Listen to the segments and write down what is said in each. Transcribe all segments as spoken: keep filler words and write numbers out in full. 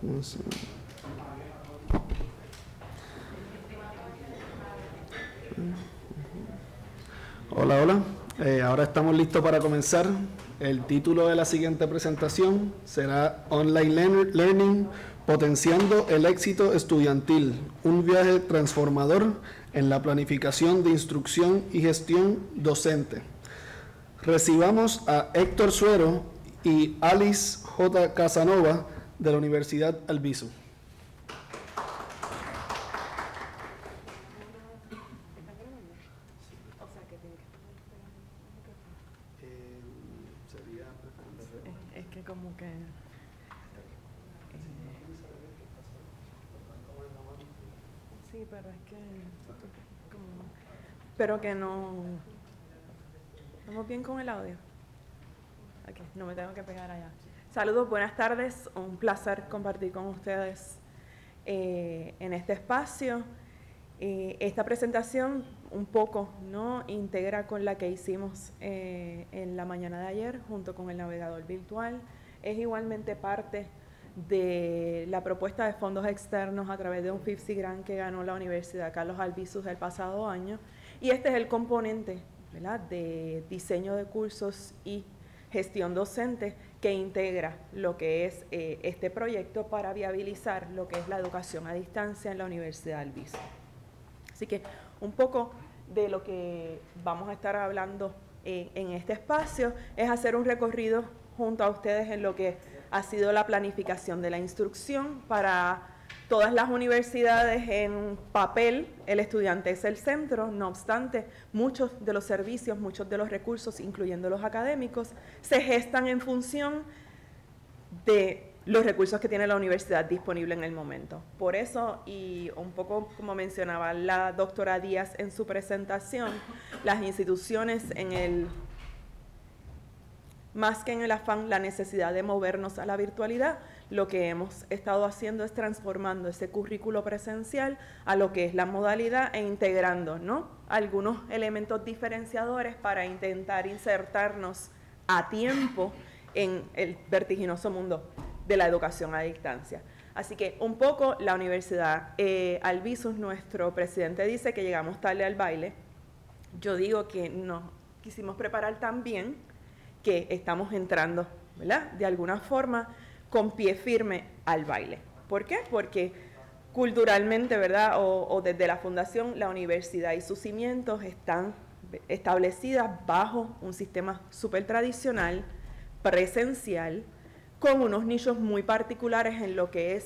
Hola, hola. Eh, ahora estamos listos para comenzar. El título de la siguiente presentación será Online Learning, potenciando el éxito estudiantil, un viaje transformador en la planificación de instrucción y gestión docente. Recibamos a Héctor Suero y Alice J. Casanova de la Universidad Albizu. Es que como que... Eh, sí, pero es que... Como, pero que no... ¿Estamos bien con el audio? Ok, no me tengo que pegar allá. Saludos, buenas tardes. Un placer compartir con ustedes eh, en este espacio. Eh, esta presentación un poco no integra con la que hicimos eh, en la mañana de ayer junto con el navegador virtual. Es igualmente parte de la propuesta de fondos externos a través de un FIFCI Grant que ganó la Universidad Carlos Albizu el pasado año. Y este es el componente, ¿verdad?, de diseño de cursos y gestión docente que integra lo que es eh, este proyecto para viabilizar lo que es la educación a distancia en la Universidad Albizu. Así que un poco de lo que vamos a estar hablando eh, en este espacio es hacer un recorrido junto a ustedes en lo que ha sido la planificación de la instrucción para todas las universidades. En papel, el estudiante es el centro, no obstante, muchos de los servicios, muchos de los recursos, incluyendo los académicos, se gestan en función de los recursos que tiene la universidad disponible en el momento. Por eso, y un poco como mencionaba la doctora Díaz en su presentación, las instituciones en el, más que en el afán, la necesidad de movernos a la virtualidad, lo que hemos estado haciendo es transformando ese currículo presencial a lo que es la modalidad e integrando, ¿no?, algunos elementos diferenciadores para intentar insertarnos a tiempo en el vertiginoso mundo de la educación a distancia. Así que un poco la Universidad eh, Albizu, nuestro presidente dice que llegamos tarde al baile. Yo digo que nos quisimos preparar tan bien que estamos entrando, ¿verdad?, de alguna forma con pie firme al baile. ¿Por qué? Porque culturalmente, ¿verdad?, o, o desde la fundación, la universidad y sus cimientos están establecidas bajo un sistema súper tradicional, presencial, con unos nichos muy particulares en lo que es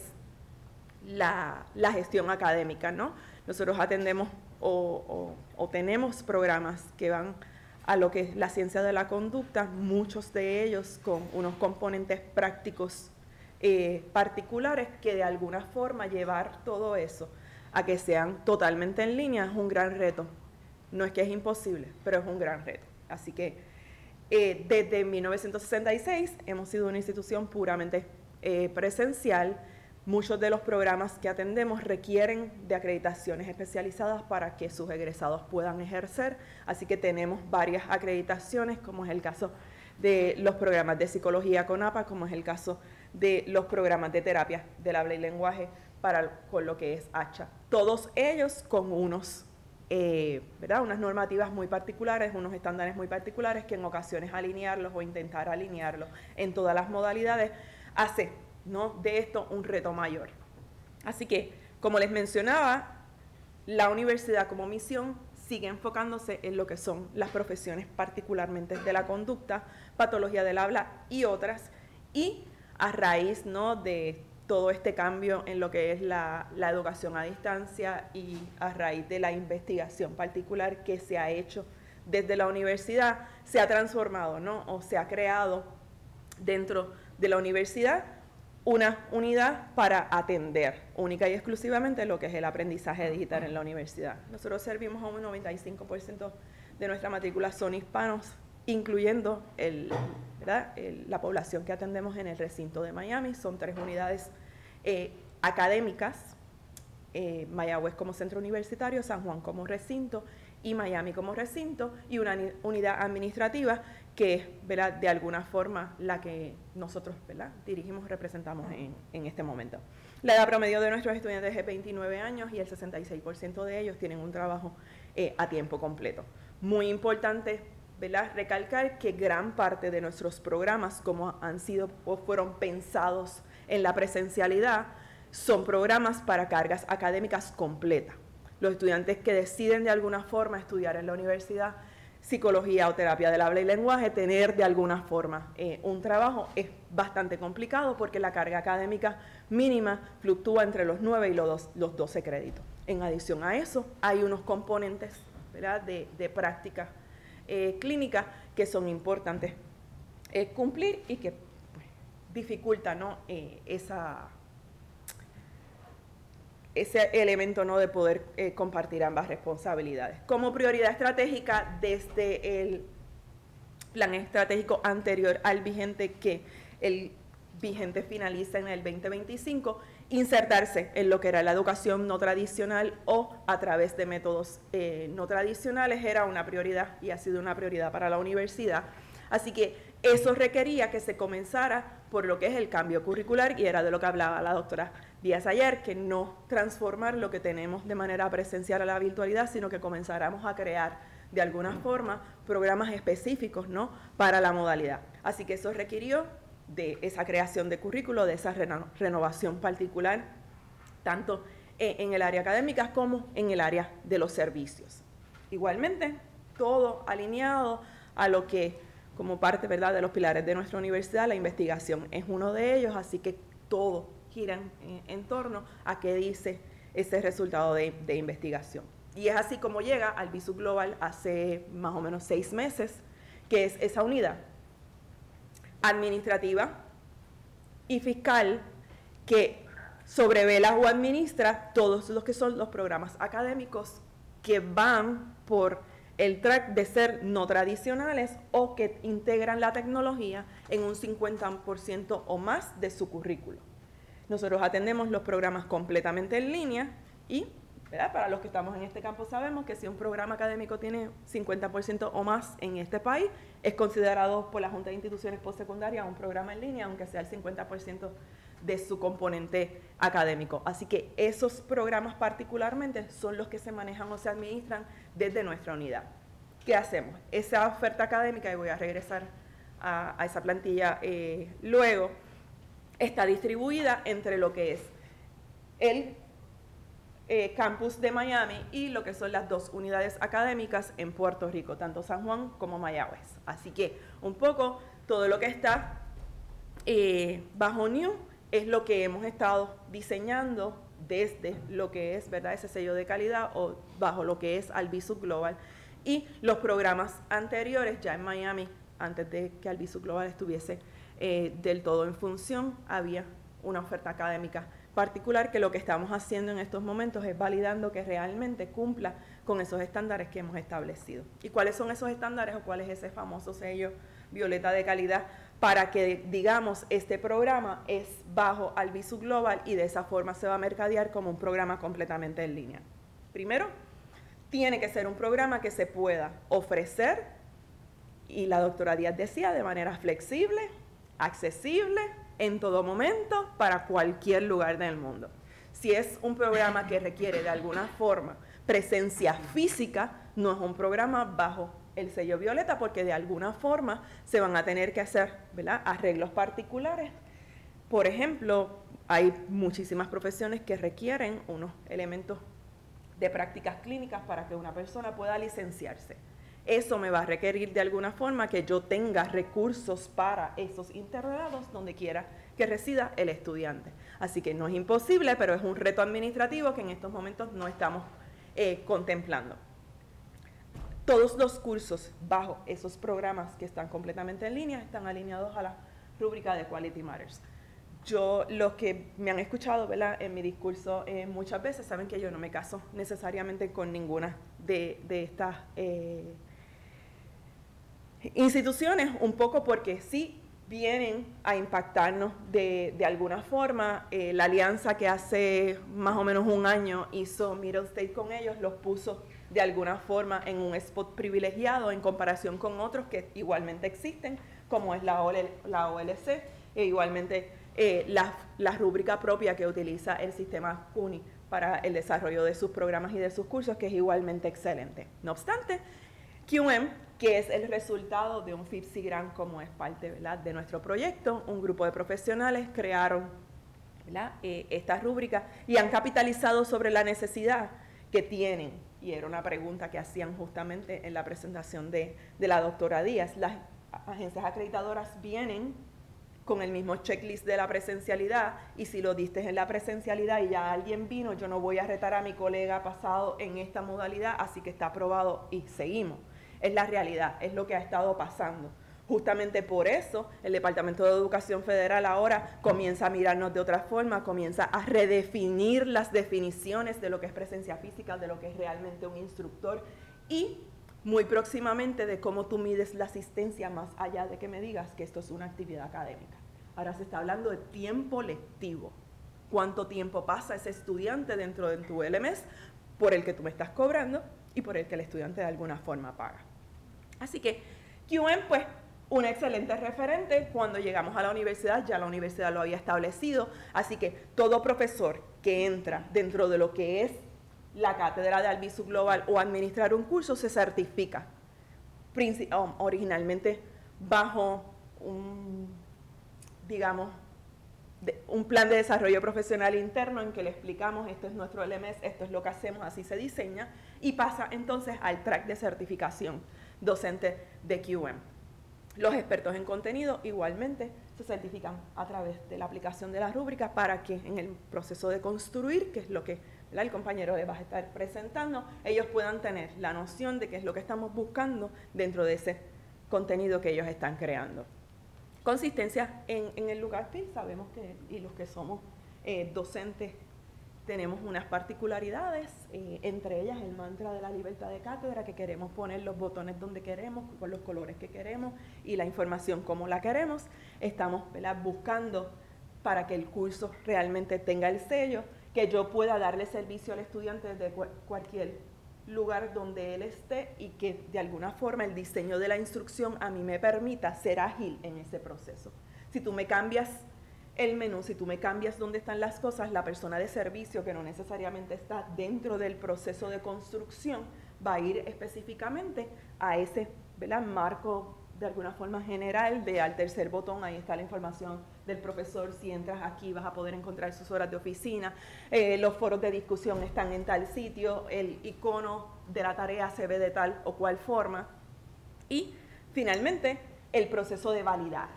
la, la gestión académica, ¿no? Nosotros atendemos o, o, o tenemos programas que van a lo que es la ciencia de la conducta, muchos de ellos con unos componentes prácticos eh, particulares que de alguna forma llevar todo eso a que sean totalmente en línea es un gran reto. No es que es imposible, pero es un gran reto. Así que Eh, desde mil novecientos sesenta y seis hemos sido una institución puramente eh, presencial. Muchos de los programas que atendemos requieren de acreditaciones especializadas para que sus egresados puedan ejercer, así que tenemos varias acreditaciones, como es el caso de los programas de psicología con A P A, como es el caso de los programas de terapia del habla y lenguaje para con lo que es H A. Todos ellos con unos Eh, ¿verdad?, unas normativas muy particulares, unos estándares muy particulares que en ocasiones alinearlos o intentar alinearlos en todas las modalidades hace, ¿no?, de esto un reto mayor. Así que, como les mencionaba, la universidad como misión sigue enfocándose en lo que son las profesiones particularmente de la conducta, patología del habla y otras, y a raíz, ¿no?, de todo este cambio en lo que es la, la educación a distancia y a raíz de la investigación particular que se ha hecho desde la universidad, se ha transformado, ¿no?, o se ha creado dentro de la universidad una unidad para atender única y exclusivamente lo que es el aprendizaje digital en la universidad. Nosotros servimos a un noventa y cinco por ciento de nuestra matrícula son hispanos, incluyendo el, ¿verdad?, el, la población que atendemos en el recinto de Miami. Son tres unidades eh, académicas eh, Mayagüez como centro universitario, San Juan como recinto y Miami como recinto, y una unidad administrativa que es, ¿verdad?, de alguna forma la que nosotros, ¿verdad?, dirigimos, representamos en, en este momento. La edad promedio de nuestros estudiantes es veintinueve años y el sesenta y seis por ciento de ellos tienen un trabajo eh, a tiempo completo. Muy importante, ¿verdad?, recalcar que gran parte de nuestros programas, como han sido o fueron pensados en la presencialidad, son programas para cargas académicas completas. Los estudiantes que deciden de alguna forma estudiar en la universidad psicología o terapia del habla y lenguaje, tener de alguna forma eh, un trabajo es bastante complicado porque la carga académica mínima fluctúa entre los nueve y los, los doce créditos. En adición a eso, hay unos componentes, ¿verdad?, de, de práctica eh, clínica que son importantes eh, cumplir y que pues, dificultan, ¿no?, eh, esa... ese elemento, ¿no?, de poder eh, compartir ambas responsabilidades. Como prioridad estratégica desde el plan estratégico anterior al vigente, que el vigente finaliza en el veinte veinticinco, insertarse en lo que era la educación no tradicional o a través de métodos eh, no tradicionales era una prioridad y ha sido una prioridad para la universidad. Así que eso requería que se comenzara por lo que es el cambio curricular, y era de lo que hablaba la doctora Díaz ayer, que no transformar lo que tenemos de manera presencial a la virtualidad, sino que comenzáramos a crear de alguna forma programas específicos, ¿no?, para la modalidad. Así que eso requirió de esa creación de currículo, de esa reno renovación particular, tanto en el área académica como en el área de los servicios. Igualmente, todo alineado a lo que, como parte, ¿verdad?, de los pilares de nuestra universidad, la investigación es uno de ellos, así que todo gira en, en torno a qué dice ese resultado de, de investigación. Y es así como llega al B I S U Global hace más o menos seis meses, que es esa unidad administrativa y fiscal que sobrevela o administra todos los que son los programas académicos que van por el track de ser no tradicionales o que integran la tecnología en un cincuenta por ciento o más de su currículo. Nosotros atendemos los programas completamente en línea y, ¿verdad?, para los que estamos en este campo sabemos que si un programa académico tiene cincuenta por ciento o más en este país, es considerado por la Junta de Instituciones Postsecundarias un programa en línea, aunque sea el cincuenta por ciento de su componente académico. Así que esos programas particularmente son los que se manejan o se administran desde nuestra unidad. ¿Qué hacemos? Esa oferta académica, y voy a regresar a, a esa plantilla eh, luego, está distribuida entre lo que es el eh, campus de Miami y lo que son las dos unidades académicas en Puerto Rico, tanto San Juan como Mayagüez. Así que un poco todo lo que está eh, bajo New es lo que hemos estado diseñando desde lo que es, ¿verdad?, ese sello de calidad o bajo lo que es al B I S U Global, y los programas anteriores ya en Miami, antes de que al B I S U Global estuviese eh, del todo en función, había una oferta académica particular que lo que estamos haciendo en estos momentos es validando que realmente cumpla con esos estándares que hemos establecido. ¿Y cuáles son esos estándares o cuál es ese famoso sello violeta de calidad para que, digamos, este programa es bajo al B I S U Global y de esa forma se va a mercadear como un programa completamente en línea? Primero, tiene que ser un programa que se pueda ofrecer, y la doctora Díaz decía, de manera flexible, accesible, en todo momento, para cualquier lugar del mundo. Si es un programa que requiere de alguna forma presencia física, no es un programa bajo el sello violeta, porque de alguna forma se van a tener que hacer, ¿verdad?, arreglos particulares. Por ejemplo, hay muchísimas profesiones que requieren unos elementos de prácticas clínicas para que una persona pueda licenciarse. Eso me va a requerir de alguna forma que yo tenga recursos para esos internados donde quiera que resida el estudiante. Así que no es imposible, pero es un reto administrativo que en estos momentos no estamos eh, contemplando. Todos los cursos bajo esos programas que están completamente en línea están alineados a la rúbrica de Quality Matters. Yo, los que me han escuchado, ¿verdad?, en mi discurso eh, muchas veces, saben que yo no me caso necesariamente con ninguna de, de estas eh, instituciones, un poco porque sí vienen a impactarnos de, de alguna forma. Eh, la alianza que hace más o menos un año hizo Middle State con ellos, los puso de alguna forma en un spot privilegiado en comparación con otros que igualmente existen, como es la, O L, la O L C, e igualmente eh, la, la rúbrica propia que utiliza el sistema C U N Y para el desarrollo de sus programas y de sus cursos, que es igualmente excelente. No obstante, Q M, que es el resultado de un FIPSI Grant, como es parte, ¿verdad?, de nuestro proyecto, un grupo de profesionales crearon, ¿verdad?, eh, esta rúbrica y han capitalizado sobre la necesidad que tienen, y era una pregunta que hacían justamente en la presentación de, de la doctora Díaz. Las agencias acreditadoras vienen con el mismo checklist de la presencialidad, y si lo diste en la presencialidad y ya alguien vino, yo no voy a retar a mi colega pasado en esta modalidad, así que está aprobado y seguimos. Es la realidad, es lo que ha estado pasando. Justamente por eso el Departamento de Educación Federal ahora comienza a mirarnos de otra forma, comienza a redefinir las definiciones de lo que es presencia física, de lo que es realmente un instructor, y muy próximamente de cómo tú mides la asistencia más allá de que me digas que esto es una actividad académica. Ahora se está hablando de tiempo lectivo. ¿Cuánto tiempo pasa ese estudiante dentro de tu L M S por el que tú me estás cobrando y por el que el estudiante de alguna forma paga? Así que Q M, pues, un excelente referente. Cuando llegamos a la universidad, ya la universidad lo había establecido, así que todo profesor que entra dentro de lo que es la cátedra de Albizu Global o administrar un curso se certifica, originalmente bajo un, digamos, de, un plan de desarrollo profesional interno en que le explicamos, esto es nuestro L M S, esto es lo que hacemos, así se diseña, y pasa entonces al track de certificación docente de Q M. Los expertos en contenido igualmente se certifican a través de la aplicación de la rúbrica para que en el proceso de construir, que es lo que, ¿verdad?, el compañero les va a estar presentando, ellos puedan tener la noción de qué es lo que estamos buscando dentro de ese contenido que ellos están creando. Consistencia en, en el lugar, sí, sabemos que, y los que somos eh, docentes, tenemos unas particularidades, eh, entre ellas el mantra de la libertad de cátedra, que queremos poner los botones donde queremos, con los colores que queremos y la información como la queremos. Estamos, ¿verdad?, buscando para que el curso realmente tenga el sello, que yo pueda darle servicio al estudiante desde cu cualquier lugar donde él esté, y que de alguna forma el diseño de la instrucción a mí me permita ser ágil en ese proceso. Si tú me cambias el menú, si tú me cambias dónde están las cosas, la persona de servicio, que no necesariamente está dentro del proceso de construcción, va a ir específicamente a ese, ¿verdad?, marco de alguna forma general de al tercer botón, ahí está la información del profesor, si entras aquí vas a poder encontrar sus horas de oficina, eh, los foros de discusión están en tal sitio, el icono de la tarea se ve de tal o cual forma, y finalmente el proceso de validar,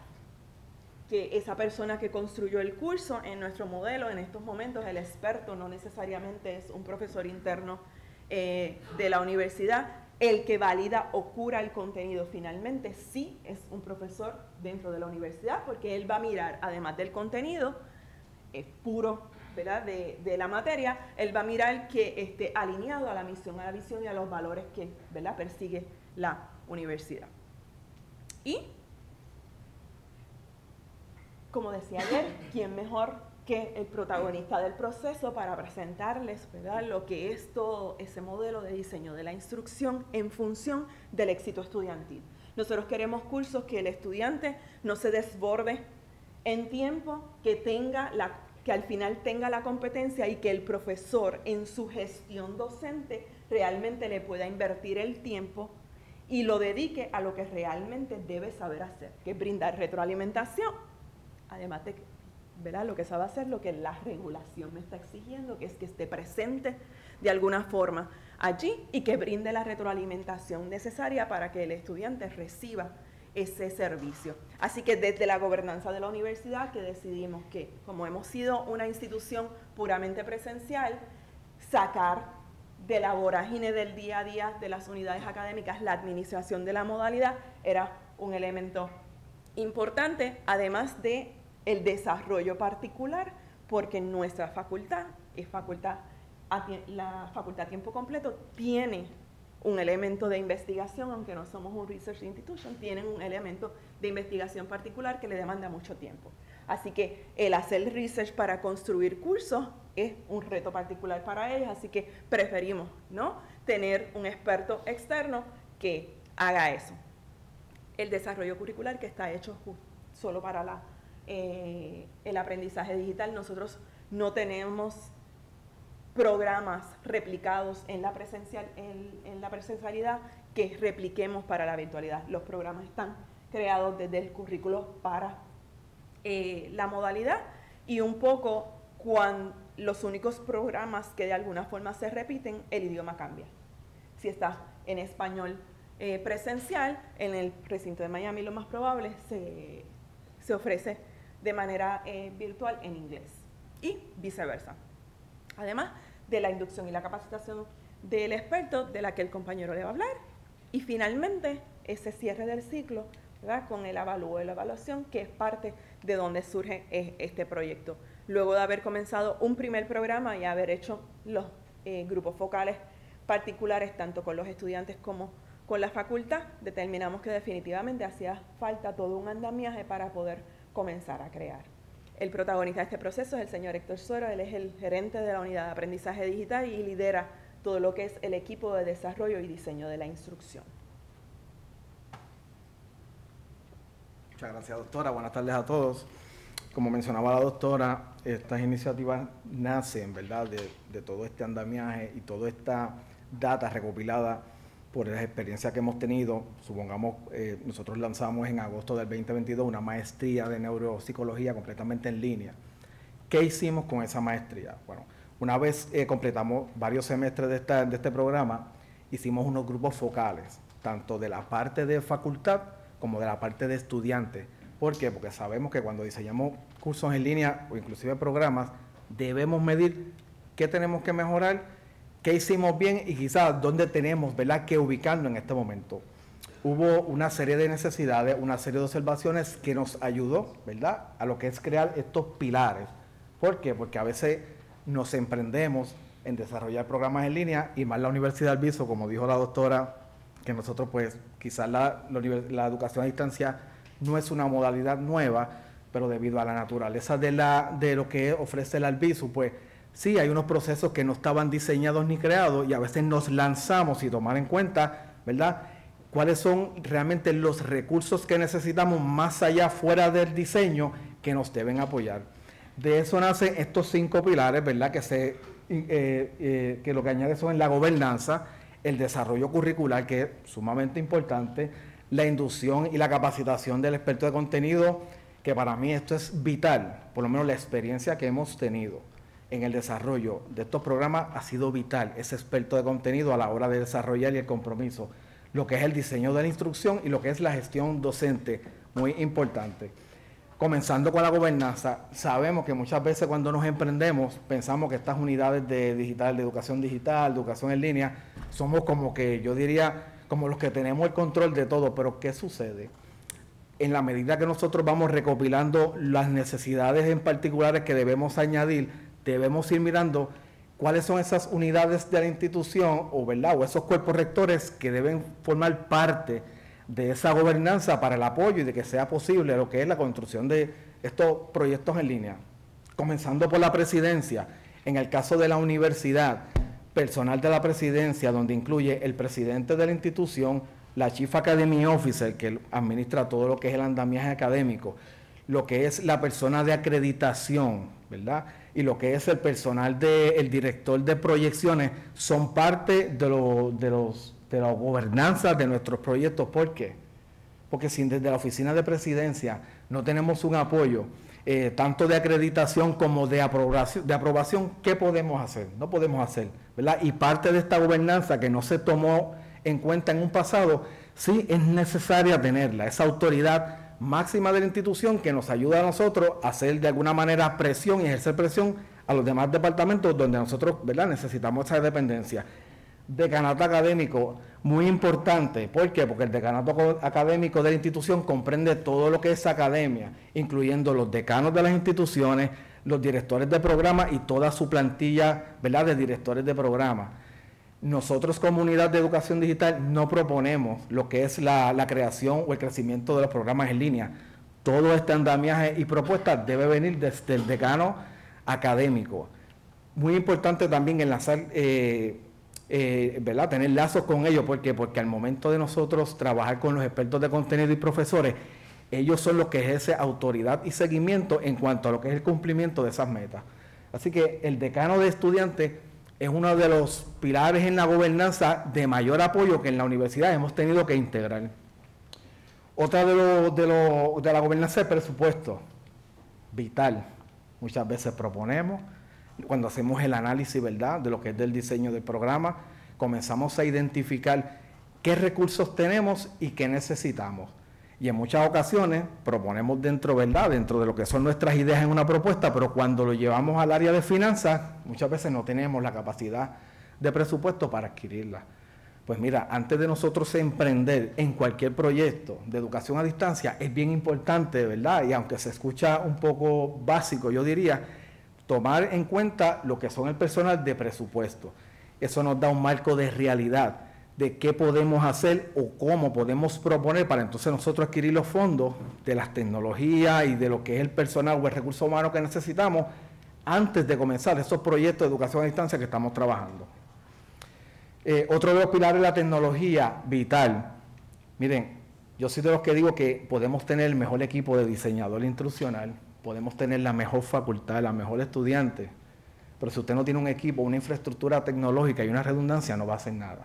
que esa persona que construyó el curso en nuestro modelo, en estos momentos el experto no necesariamente es un profesor interno eh, de la universidad, el que valida o cura el contenido finalmente sí es un profesor dentro de la universidad, porque él va a mirar, además del contenido eh, puro, ¿verdad?, de, de la materia, él va a mirar que esté alineado a la misión, a la visión y a los valores que, ¿verdad?, persigue la universidad. Y como decía ayer, ¿quién mejor que el protagonista del proceso para presentarles, ¿verdad?, lo que es todo ese modelo de diseño de la instrucción en función del éxito estudiantil? Nosotros queremos cursos que el estudiante no se desborde en tiempo, que, tenga la, que al final tenga la competencia, y que el profesor en su gestión docente realmente le pueda invertir el tiempo y lo dedique a lo que realmente debe saber hacer, que es brindar retroalimentación. Además de, ¿verdad?, lo que sabe hacer, lo que la regulación me está exigiendo, que es que esté presente de alguna forma allí y que brinde la retroalimentación necesaria para que el estudiante reciba ese servicio. Así que desde la gobernanza de la universidad, que decidimos que, como hemos sido una institución puramente presencial, sacar de la vorágine del día a día de las unidades académicas la administración de la modalidad era un elemento importante, además de el desarrollo particular, porque nuestra facultad, es facultad a, la facultad a tiempo completo, tiene un elemento de investigación, aunque no somos un research institution, tienen un elemento de investigación particular que le demanda mucho tiempo. Así que el hacer research para construir cursos es un reto particular para ellos, así que preferimos, ¿no?, tener un experto externo que haga eso. El desarrollo curricular, que está hecho solo para la, eh, el aprendizaje digital, nosotros no tenemos programas replicados en la, presencial, en, en la presencialidad que repliquemos para la virtualidad. Los programas están creados desde el currículo para eh, la modalidad, y un poco cuando los únicos programas que de alguna forma se repiten, el idioma cambia. Si está en español eh, presencial, en el recinto de Miami lo más probable se, se ofrece de manera eh, virtual en inglés y viceversa. Además de la inducción y la capacitación del experto, de la que el compañero le va a hablar, y finalmente ese cierre del ciclo, ¿verdad?, con el avalúo y la evaluación, que es parte de donde surge este proyecto. Luego de haber comenzado un primer programa y haber hecho los eh, grupos focales particulares, tanto con los estudiantes como con la facultad, determinamos que definitivamente hacía falta todo un andamiaje para poder comenzar a crear. El protagonista de este proceso es el señor Héctor Suero. Él es el gerente de la unidad de aprendizaje digital y lidera todo lo que es el equipo de desarrollo y diseño de la instrucción. Muchas gracias, doctora. Buenas tardes a todos. Como mencionaba la doctora, estas iniciativas nacen, ¿verdad?, de, de todo este andamiaje y toda esta data recopilada por las experiencias que hemos tenido. Supongamos, eh, nosotros lanzamos en agosto del veinte veintidós una maestría de neuropsicología completamente en línea. ¿Qué hicimos con esa maestría? Bueno, una vez eh, completamos varios semestres de, esta, de este programa, hicimos unos grupos focales, tanto de la parte de facultad como de la parte de estudiantes. ¿Por qué? Porque sabemos que cuando diseñamos cursos en línea o inclusive programas, debemos medir qué tenemos que mejorar, qué hicimos bien y quizás dónde tenemos, ¿verdad?, que ubicarnos en este momento. Hubo una serie de necesidades, una serie de observaciones que nos ayudó, ¿verdad?, a lo que es crear estos pilares. ¿Por qué? Porque a veces nos emprendemos en desarrollar programas en línea, y más la Universidad del Albizu, como dijo la doctora, que nosotros pues quizás la, la, la educación a distancia no es una modalidad nueva, pero debido a la naturaleza de, la, de lo que ofrece el Albizu, pues sí, hay unos procesos que no estaban diseñados ni creados, y a veces nos lanzamos sin tomar en cuenta, ¿verdad?, cuáles son realmente los recursos que necesitamos más allá, fuera del diseño, que nos deben apoyar. De eso nacen estos cinco pilares, ¿verdad?, que, se, eh, eh, que lo que añade son la gobernanza, el desarrollo curricular, que es sumamente importante, la inducción y la capacitación del experto de contenido, que para mí esto es vital, por lo menos la experiencia que hemos tenido en el desarrollo de estos programas ha sido vital, ese experto de contenido a la hora de desarrollar y el compromiso, lo que es el diseño de la instrucción y lo que es la gestión docente, muy importante. Comenzando con la gobernanza, sabemos que muchas veces cuando nos emprendemos pensamos que estas unidades de digital, de educación digital, de educación en línea, somos como que, yo diría, como los que tenemos el control de todo. Pero ¿qué sucede? En la medida que nosotros vamos recopilando las necesidades en particulares que debemos añadir, debemos ir mirando cuáles son esas unidades de la institución o, ¿verdad?, o esos cuerpos rectores que deben formar parte de esa gobernanza para el apoyo y de que sea posible lo que es la construcción de estos proyectos en línea. Comenzando por la presidencia, en el caso de la universidad, personal de la presidencia, donde incluye el presidente de la institución, la Chief Academy Officer, que administra todo lo que es el andamiaje académico, lo que es la persona de acreditación, ¿verdad?, y lo que es el personal del director de proyecciones, son parte de, lo, de los de la gobernanza de nuestros proyectos. ¿Por qué? Porque si desde la oficina de presidencia no tenemos un apoyo, eh, tanto de acreditación como de aprobación, de aprobación, ¿qué podemos hacer? No podemos hacer, ¿verdad? Y parte de esta gobernanza que no se tomó en cuenta en un pasado, sí es necesaria tenerla, esa autoridad máxima de la institución que nos ayuda a nosotros a hacer de alguna manera presión y ejercer presión a los demás departamentos donde nosotros, ¿verdad?, necesitamos esa dependencia. Decanato académico, muy importante. ¿Por qué? Porque el decanato académico de la institución comprende todo lo que es academia, incluyendo los decanos de las instituciones, los directores de programa y toda su plantilla, ¿verdad?, de directores de programa. Nosotros como unidad de educación digital no proponemos lo que es la, la creación o el crecimiento de los programas en línea. Todo este andamiaje y propuesta debe venir desde el decano académico. Muy importante también enlazar, eh, eh, ¿verdad? Tener lazos con ellos. ¿Por qué? Porque al momento de nosotros trabajar con los expertos de contenido y profesores, ellos son los que ejercen autoridad y seguimiento en cuanto a lo que es el cumplimiento de esas metas. Así que el decano de estudiantes es uno de los pilares en la gobernanza de mayor apoyo que en la universidad hemos tenido que integrar. Otra de, lo, de, lo, de la gobernanza del presupuesto, vital. Muchas veces proponemos, cuando hacemos el análisis, ¿verdad?, de lo que es del diseño del programa, comenzamos a identificar qué recursos tenemos y qué necesitamos. Y en muchas ocasiones proponemos dentro, ¿verdad?, dentro de lo que son nuestras ideas en una propuesta, pero cuando lo llevamos al área de finanzas, muchas veces no tenemos la capacidad de presupuesto para adquirirla. Pues mira, antes de nosotros emprender en cualquier proyecto de educación a distancia, es bien importante, ¿verdad?, y aunque se escucha un poco básico, yo diría, tomar en cuenta lo que son el personal de presupuesto. Eso nos da un marco de realidad de qué podemos hacer o cómo podemos proponer para entonces nosotros adquirir los fondos de las tecnologías y de lo que es el personal o el recurso humano que necesitamos antes de comenzar esos proyectos de educación a distancia que estamos trabajando. Eh, otro de los pilares de la tecnología vital. Miren, yo soy de los que digo que podemos tener el mejor equipo de diseñador instruccional, podemos tener la mejor facultad, la mejor estudiante, pero si usted no tiene un equipo, una infraestructura tecnológica y una redundancia, no va a hacer nada.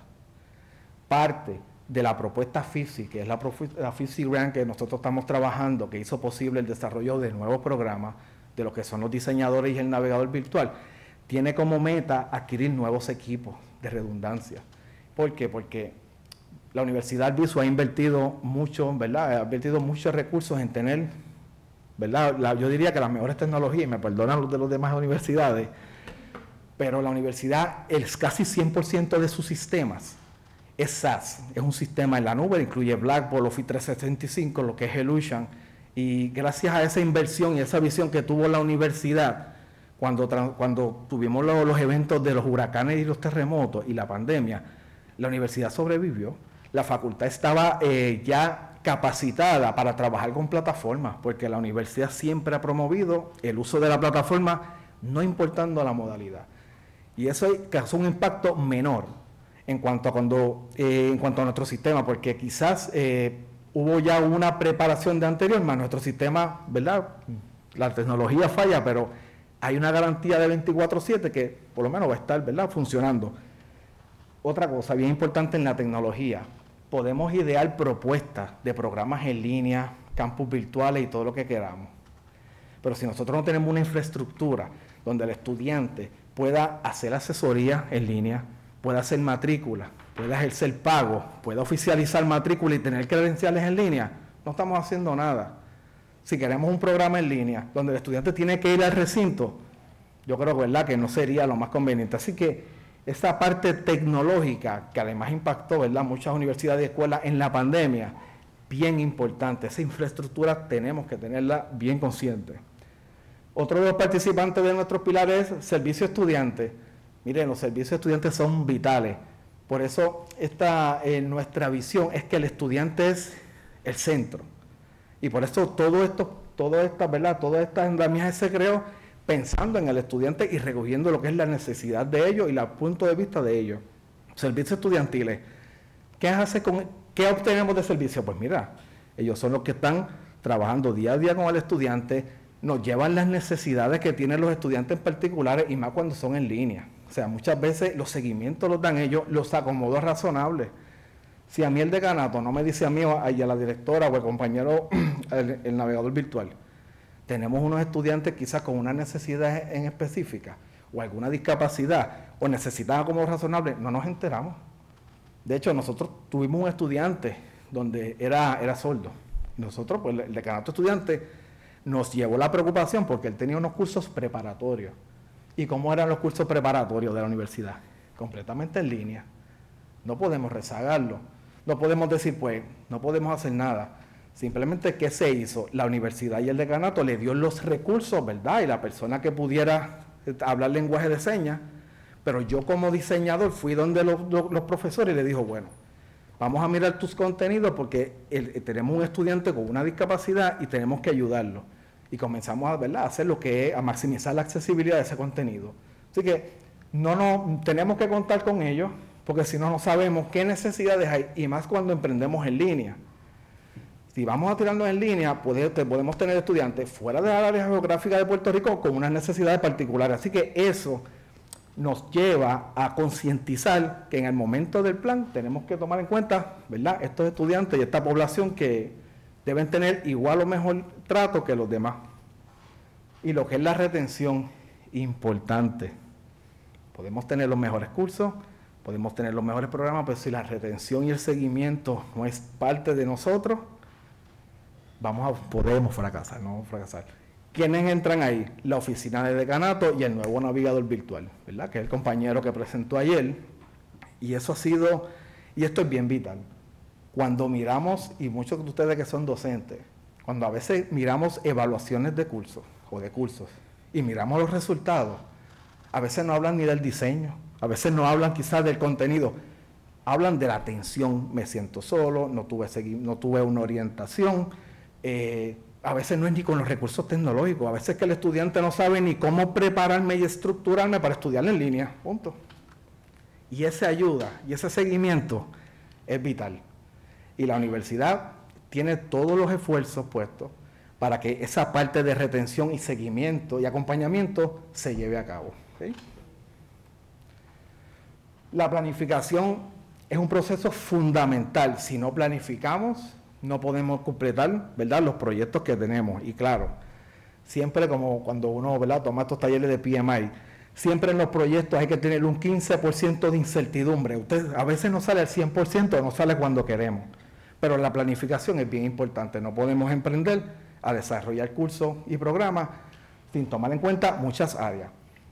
Parte de la propuesta F I S I, que es la, la F I S I Grant que nosotros estamos trabajando, que hizo posible el desarrollo de nuevos programas, de lo que son los diseñadores y el navegador virtual, tiene como meta adquirir nuevos equipos de redundancia. ¿Por qué? Porque la Universidad Visu ha invertido mucho, ¿verdad? Ha invertido muchos recursos en tener, ¿verdad? La, yo diría que las mejores tecnologías, y me perdonan los de las demás universidades, pero la universidad, es casi cien por ciento de sus sistemas es SaaS, es un sistema en la nube, incluye Blackboard, Office trescientos sesenta y cinco, lo que es Elution, y gracias a esa inversión y esa visión que tuvo la universidad, cuando, cuando tuvimos los, los eventos de los huracanes y los terremotos y la pandemia, la universidad sobrevivió. La facultad estaba eh, ya capacitada para trabajar con plataformas, porque la universidad siempre ha promovido el uso de la plataforma, no importando la modalidad. Y eso causó un impacto menor en cuanto a, cuando, eh, en cuanto a nuestro sistema, porque quizás eh, hubo ya una preparación de anterior, más nuestro sistema, ¿verdad? La tecnología falla, pero hay una garantía de veinticuatro siete que por lo menos va a estar, ¿verdad?, funcionando. Otra cosa bien importante en la tecnología, podemos idear propuestas de programas en línea, campus virtuales y todo lo que queramos. Pero si nosotros no tenemos una infraestructura donde el estudiante pueda hacer asesoría en línea, pueda hacer matrícula, pueda ejercer pago, pueda oficializar matrícula y tener credenciales en línea, no estamos haciendo nada. Si queremos un programa en línea donde el estudiante tiene que ir al recinto, yo creo, ¿verdad?, que no sería lo más conveniente. Así que esa parte tecnológica, que además impactó, ¿verdad?, muchas universidades y escuelas en la pandemia, bien importante. Esa infraestructura tenemos que tenerla bien consciente. Otro de los participantes de nuestros pilares es servicio estudiante. Miren, los servicios estudiantes son vitales. Por eso esta, eh, nuestra visión es que el estudiante es el centro. Y por eso todo esto, todo esta, ¿verdad?, todas estas andamiajes se creó pensando en el estudiante y recogiendo lo que es la necesidad de ellos y el punto de vista de ellos. Servicios estudiantiles. ¿Qué hace con, qué obtenemos de servicio? Pues mira, ellos son los que están trabajando día a día con el estudiante, nos llevan las necesidades que tienen los estudiantes en particulares y más cuando son en línea. O sea, muchas veces los seguimientos los dan ellos, los acomodos razonables. Si a mí el decanato no me dice a mí y a la directora o el compañero, el, el navegador virtual, tenemos unos estudiantes quizás con una necesidad en específica o alguna discapacidad o necesitan acomodos razonables, no nos enteramos. De hecho, nosotros tuvimos un estudiante donde era, era sordo. Nosotros, pues el decanato estudiante nos llevó la preocupación porque él tenía unos cursos preparatorios. ¿Y cómo eran los cursos preparatorios de la universidad? Completamente en línea. No podemos rezagarlo. No podemos decir, pues, no podemos hacer nada. Simplemente, ¿qué se hizo? La universidad y el decanato le dio los recursos, ¿verdad? Y la persona que pudiera hablar lenguaje de señas, Pero yo como diseñador fui donde los, los, los profesores y les dijo, bueno, vamos a mirar tus contenidos porque el, tenemos un estudiante con una discapacidad y tenemos que ayudarlo. Y comenzamos a, ¿verdad?, a hacer lo que es, a maximizar la accesibilidad de ese contenido. Así que no, no tenemos que contar con ellos, porque si no, no sabemos qué necesidades hay, y más cuando emprendemos en línea. Si vamos a tirarnos en línea, puede, podemos tener estudiantes fuera de la área geográfica de Puerto Rico con unas necesidades particulares. Así que eso nos lleva a concientizar que en el momento del plan tenemos que tomar en cuenta, ¿verdad?, estos estudiantes y esta población que deben tener igual o mejor trato que los demás. Y lo que es la retención, importante. Podemos tener los mejores cursos, podemos tener los mejores programas, pero si la retención y el seguimiento no es parte de nosotros, vamos a, podemos fracasar, no vamos a fracasar. ¿Quiénes entran ahí? La oficina de decanato y el nuevo navegador virtual, ¿verdad?, que es el compañero que presentó ayer. Y eso ha sido, y esto es bien vital. Cuando miramos, y muchos de ustedes que son docentes, cuando a veces miramos evaluaciones de cursos o de cursos y miramos los resultados, a veces no hablan ni del diseño, a veces no hablan quizás del contenido, hablan de la atención, me siento solo, no tuve, no tuve una orientación, eh, a veces no es ni con los recursos tecnológicos, a veces que el estudiante no sabe ni cómo prepararme y estructurarme para estudiar en línea, punto. Y esa ayuda y ese seguimiento es vital. Y la universidad tiene todos los esfuerzos puestos para que esa parte de retención y seguimiento y acompañamiento se lleve a cabo. ¿Sí? La planificación es un proceso fundamental. Si no planificamos, no podemos completar, ¿verdad?, los proyectos que tenemos. Y claro, siempre como cuando uno, ¿verdad?, toma estos talleres de P M I, siempre en los proyectos hay que tener un quince por ciento de incertidumbre. Usted a veces no sale al cien por ciento, no sale cuando queremos. Pero la planificación es bien importante. No podemos emprender a desarrollar cursos y programas sin tomar en cuenta muchas áreas.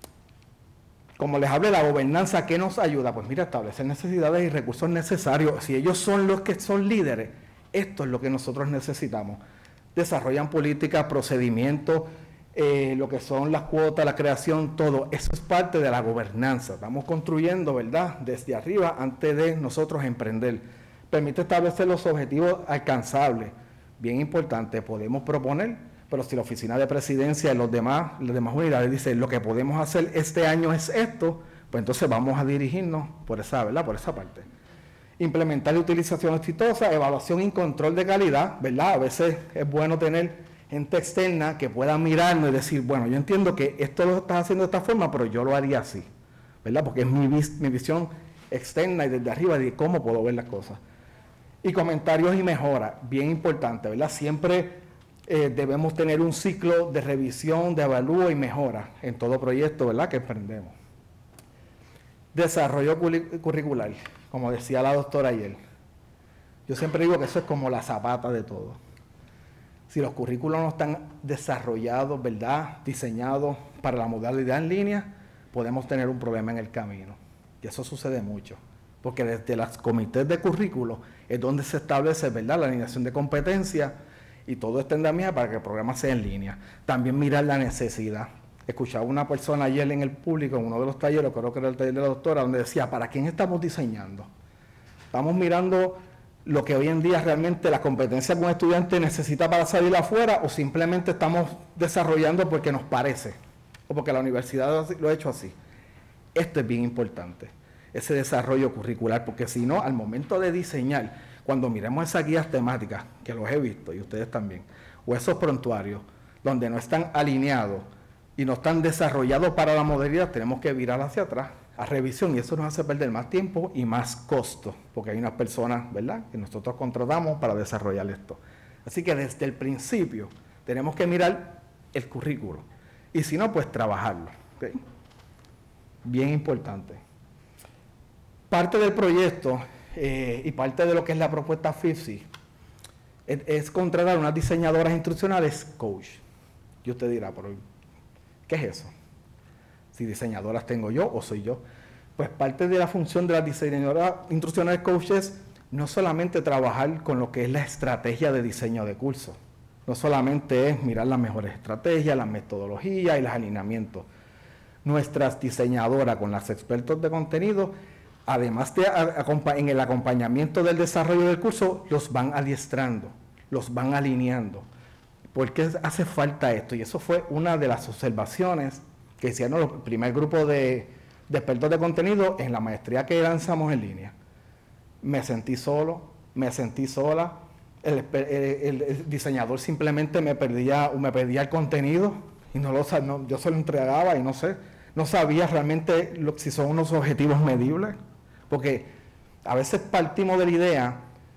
Como les hablé, la gobernanza, ¿qué nos ayuda? Pues mira, establecer necesidades y recursos necesarios. Si ellos son los que son líderes, esto es lo que nosotros necesitamos. Desarrollan políticas, procedimientos, eh, lo que son las cuotas, la creación, todo. Eso es parte de la gobernanza. Estamos construyendo, ¿verdad?, desde arriba antes de nosotros emprender. Permite establecer los objetivos alcanzables. Bien importante, podemos proponer, pero si la oficina de presidencia y los demás, las demás unidades dicen lo que podemos hacer este año es esto, pues entonces vamos a dirigirnos por esa, ¿verdad?, por esa parte. Implementar la utilización exitosa, evaluación y control de calidad, ¿verdad? A veces es bueno tener gente externa que pueda mirarnos y decir, bueno, yo entiendo que esto lo estás haciendo de esta forma, pero yo lo haría así, ¿verdad? Porque es mi, vis mi visión externa y desde arriba de cómo puedo ver las cosas. Y comentarios y mejoras, bien importante, ¿verdad? Siempre eh, debemos tener un ciclo de revisión, de evalúo y mejora en todo proyecto, ¿verdad?, que emprendemos. Desarrollo curricular, como decía la doctora ayer. Yo siempre digo que eso es como la zapata de todo. Si los currículos no están desarrollados, ¿verdad?, diseñados para la modalidad en línea, podemos tener un problema en el camino. Y eso sucede mucho. Porque desde los comités de currículo es donde se establece, ¿verdad?, la alineación de competencias y todo este andamiaje para que el programa sea en línea. También mirar la necesidad. Escuchaba una persona ayer en el público, en uno de los talleres, creo que era el taller de la doctora, donde decía, ¿para quién estamos diseñando? Estamos mirando lo que hoy en día realmente la competencia que un estudiante necesita para salir afuera, o simplemente estamos desarrollando porque nos parece, o porque la universidad lo ha hecho así. Esto es bien importante, ese desarrollo curricular, porque si no, al momento de diseñar, cuando miremos esas guías temáticas, que los he visto, y ustedes también, o esos prontuarios, donde no están alineados y no están desarrollados para la modalidad, tenemos que virar hacia atrás a revisión, y eso nos hace perder más tiempo y más costo, porque hay unas personas, ¿verdad?, que nosotros contratamos para desarrollar esto. Así que desde el principio tenemos que mirar el currículo, y si no, pues trabajarlo. ¿Okay? Bien importante. Parte del proyecto eh, y parte de lo que es la propuesta F I F S I es, es contratar unas diseñadoras instruccionales coach. Y usted dirá, pero ¿qué es eso? Si diseñadoras tengo yo o soy yo. Pues parte de la función de las diseñadoras instruccionales coaches no solamente trabajar con lo que es la estrategia de diseño de curso, no solamente es mirar las mejores estrategias, las metodologías y los alineamientos. nuestras diseñadoras con las expertos de contenido, además de a, a, en el acompañamiento del desarrollo del curso, los van adiestrando, los van alineando. ¿Por qué hace falta esto? Y eso fue una de las observaciones que hicieron el primer grupo de, de expertos de contenido en la maestría que lanzamos en línea. Me sentí solo, me sentí sola, el, el, el, el diseñador simplemente me perdía, me perdía el contenido y no lo no, yo se lo entregaba y no sé, no sabía realmente lo, si son unos objetivos medibles, porque a veces partimos de la idea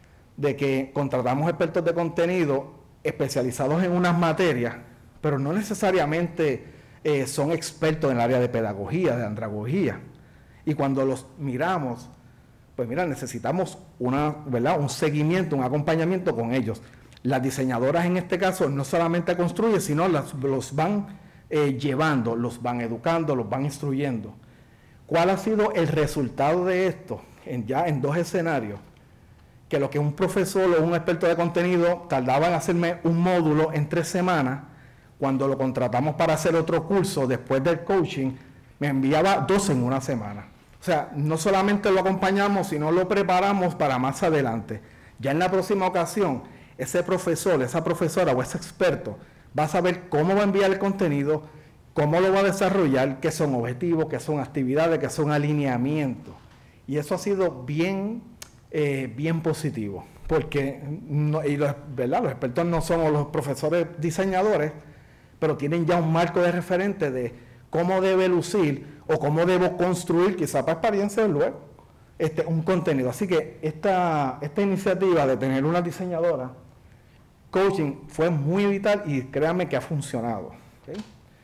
de que contratamos expertos de contenido especializados en unas materias, pero no necesariamente eh, son expertos en el área de pedagogía, de andragogía. Y cuando los miramos, pues mira, necesitamos una, ¿verdad? un seguimiento, un acompañamiento con ellos. Las diseñadoras en este caso no solamente construyen, sino las, los van eh, llevando, los van educando, los van instruyendo. ¿Cuál ha sido el resultado de esto? En, ya en dos escenarios. Que lo que un profesor o un experto de contenido tardaba en hacerme un módulo en tres semanas, cuando lo contratamos para hacer otro curso después del coaching, me enviaba dos en una semana. O sea, no solamente lo acompañamos, sino lo preparamos para más adelante. Ya en la próxima ocasión, ese profesor, esa profesora o ese experto va a saber cómo va a enviar el contenido, cómo lo va a desarrollar, qué son objetivos, qué son actividades, qué son alineamientos. Y eso ha sido bien, eh, bien positivo, porque no, y los, ¿verdad? los expertos no somos los profesores diseñadores, pero tienen ya un marco de referente de cómo debe lucir o cómo debo construir, quizá para experiencia luego, este, un contenido. Así que esta, esta iniciativa de tener una diseñadora, coaching, fue muy vital y créanme que ha funcionado. ¿Okay?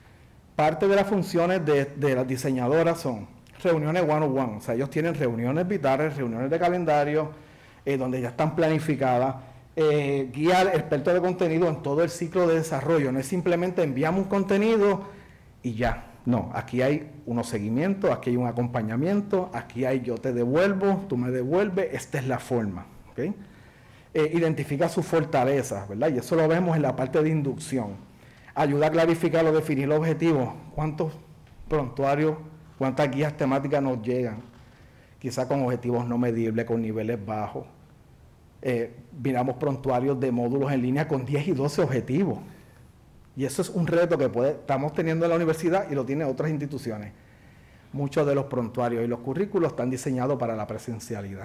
Parte de las funciones de, de las diseñadoras son reuniones one-on-one, o sea, ellos tienen reuniones vitales, reuniones de calendario, eh, donde ya están planificadas, eh, guiar expertos de contenido en todo el ciclo de desarrollo. No es simplemente enviamos un contenido y ya. No, aquí hay unos seguimientos, aquí hay un acompañamiento, aquí hay yo te devuelvo, tú me devuelves, esta es la forma. ¿Okay? Eh, identifica sus fortalezas, ¿verdad? Y eso lo vemos en la parte de inducción. Ayuda a clarificar o definir los objetivos. ¿Cuántos prontuarios, cuántas guías temáticas nos llegan? Quizá con objetivos no medibles, con niveles bajos. Eh, miramos prontuarios de módulos en línea con diez y doce objetivos. Y eso es un reto que puede, estamos teniendo en la universidad y lo tienen otras instituciones. Muchos de los prontuarios y los currículos están diseñados para la presencialidad.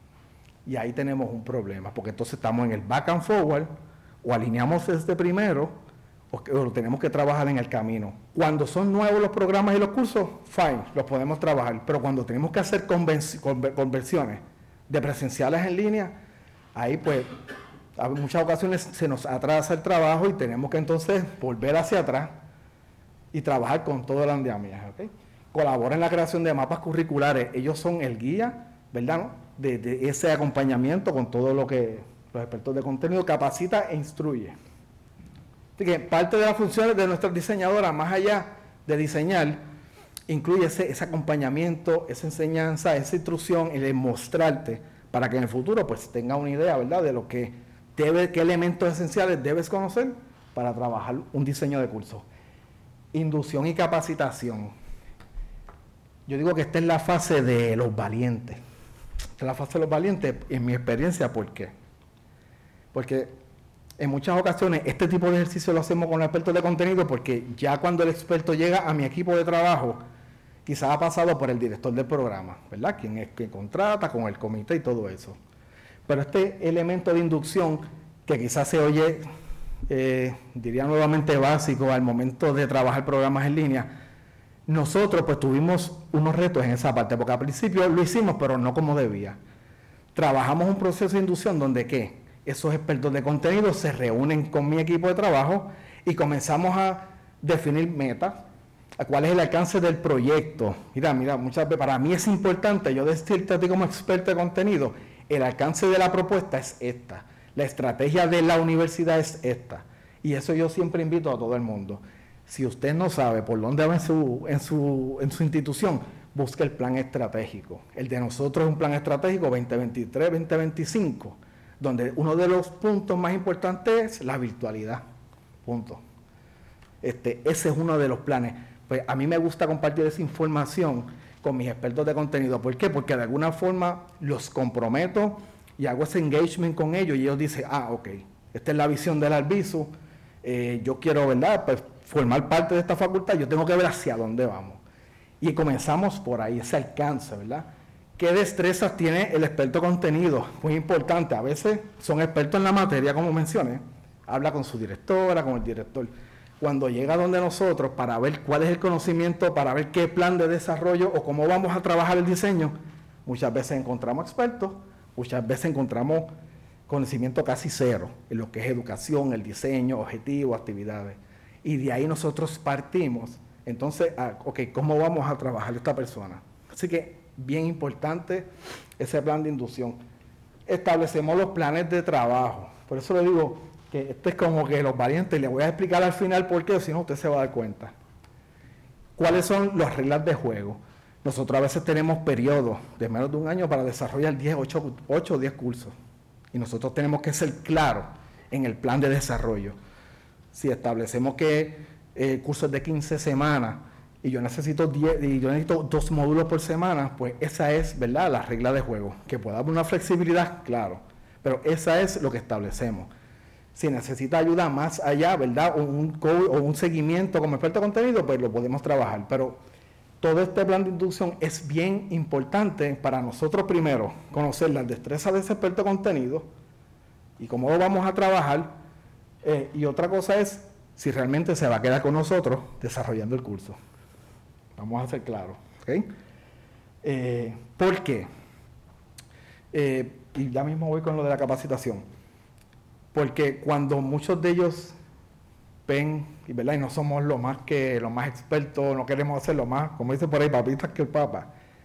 Y ahí tenemos un problema, porque entonces estamos en el back and forward, o alineamos desde primero, o, que, o tenemos que trabajar en el camino. Cuando son nuevos los programas y los cursos, fine, los podemos trabajar. Pero cuando tenemos que hacer conversiones de presenciales en línea, ahí pues... en muchas ocasiones se nos atrasa el trabajo y tenemos que entonces volver hacia atrás y trabajar con todo el andamiaje. ¿Okay? Colabora en la creación de mapas curriculares. Ellos son el guía, ¿verdad? ¿No? De, de ese acompañamiento con todo lo que los expertos de contenido capacita e instruye. Así que parte de las funciones de nuestras diseñadoras, más allá de diseñar, incluye ese, ese acompañamiento, esa enseñanza, esa instrucción, el de mostrarte para que en el futuro pues tenga una idea, ¿verdad? De lo que Debe, qué elementos esenciales debes conocer para trabajar un diseño de curso. Inducción y capacitación. Yo digo que esta es la fase de los valientes. Esta es la fase de los valientes, en mi experiencia, ¿por qué? Porque en muchas ocasiones este tipo de ejercicio lo hacemos con los expertos de contenido porque ya cuando el experto llega a mi equipo de trabajo, quizás ha pasado por el director del programa, ¿verdad? Quien es quien contrata, con el comité y todo eso. Pero este elemento de inducción, que quizás se oye, eh, diría nuevamente básico al momento de trabajar programas en línea, nosotros pues tuvimos unos retos en esa parte, porque al principio lo hicimos, pero no como debía. Trabajamos un proceso de inducción donde ¿qué? Esos expertos de contenido se reúnen con mi equipo de trabajo y comenzamos a definir metas, a cuál es el alcance del proyecto. Mira, mira, muchas veces para mí es importante yo decirte a ti como experto de contenido, el alcance de la propuesta es esta, la estrategia de la universidad es esta. Y eso yo siempre invito a todo el mundo. Si usted no sabe por dónde va en su, en su, en su institución, busque el plan estratégico. El de nosotros es un plan estratégico veinte veintitrés veinte veinticinco, donde uno de los puntos más importantes es la virtualidad. Punto. Este, ese es uno de los planes. Pues a mí me gusta compartir esa información con mis expertos de contenido. ¿Por qué? Porque de alguna forma los comprometo y hago ese engagement con ellos y ellos dicen, ah, ok, esta es la visión del Albizu, eh, yo quiero, ¿verdad?, pues, formar parte de esta facultad, yo tengo que ver hacia dónde vamos. Y comenzamos por ahí, ese alcance, ¿verdad? ¿Qué destrezas tiene el experto contenido? Muy importante, a veces son expertos en la materia, como mencioné, habla con su directora, con el director. Cuando llega donde nosotros para ver cuál es el conocimiento, para ver qué plan de desarrollo o cómo vamos a trabajar el diseño, muchas veces encontramos expertos, muchas veces encontramos conocimiento casi cero en lo que es educación, el diseño, objetivos, actividades. Y de ahí nosotros partimos, entonces, a, ok, ¿cómo vamos a trabajar esta persona? Así que, bien importante ese plan de inducción. Establecemos los planes de trabajo. Por eso le digo que este es como que los variantes, les voy a explicar al final por qué, si no usted se va a dar cuenta. ¿Cuáles son las reglas de juego? Nosotros a veces tenemos periodos de menos de un año para desarrollar diez, ocho o diez cursos. Y nosotros tenemos que ser claros en el plan de desarrollo. Si establecemos que el curso es de quince semanas y yo necesito diez, y yo necesito dos módulos por semana, pues esa es, ¿verdad?, la regla de juego. Que pueda haber una flexibilidad, claro, pero esa es lo que establecemos. Si necesita ayuda más allá, ¿verdad?, o un, coach, o un seguimiento como experto de contenido, pues lo podemos trabajar. Pero todo este plan de inducción es bien importante para nosotros primero conocer las destrezas de ese experto de contenido y cómo lo vamos a trabajar. Eh, y otra cosa es si realmente se va a quedar con nosotros desarrollando el curso. Vamos a ser claros, ¿ok? Eh, ¿Por qué? Eh, y ya mismo voy con lo de la capacitación. Porque cuando muchos de ellos ven, y, ¿verdad?, y no somos los más que los más expertos, no queremos hacer lo más, como dice por ahí, papitas que el papa.